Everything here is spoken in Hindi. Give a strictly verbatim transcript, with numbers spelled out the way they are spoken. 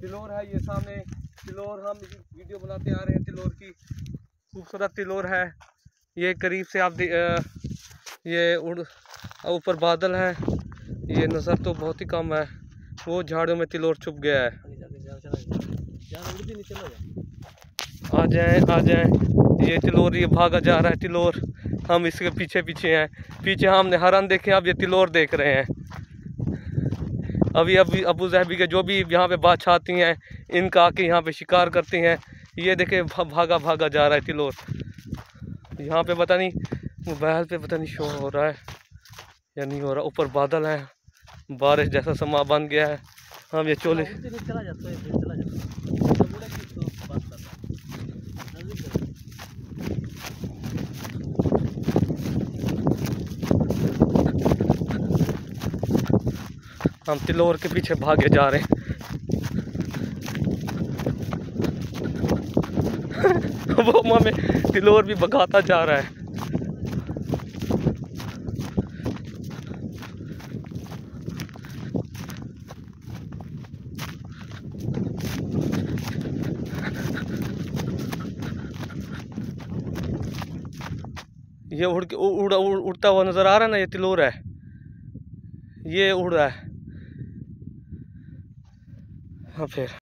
तिलोर है ये सामने। तिलोर हम वीडियो बनाते आ रहे हैं, तिलोर की खूबसूरत तिलोर है ये। करीब से आप ये उड़ ऊपर बादल है, ये नज़र तो बहुत ही कम है। वो झाड़ियों में तिलोर छुप गया है। आ जाए आ जाए, ये तिलोर ये भागा जा रहा है तिलोर। हम इसके पीछे पीछे हैं। पीछे हमने हरन देखे, अब ये तिलोर देख रहे हैं। अभी अभी अबू ज़हबी के जो भी यहाँ पे बादशाह आती हैं, इनका आके यहाँ पे शिकार करती हैं। ये देखे भागा भागा जा रहा है तिलोर। यहाँ पे पता नहीं मोबाइल पे पता नहीं शो हो रहा है या नहीं हो रहा। ऊपर बादल है, बारिश जैसा समा बन गया है। हम ये चोले चला जाता है, चला जाता है। हम तिलोर के पीछे भागे जा रहे हैं। वो हमें तिलोर भी भगाता जा रहा है। ये उड़ के उड़, उड़, उड़ता हुआ नजर आ रहा है ना, ये तिलोर है, ये उड़ रहा है। हाँ फिर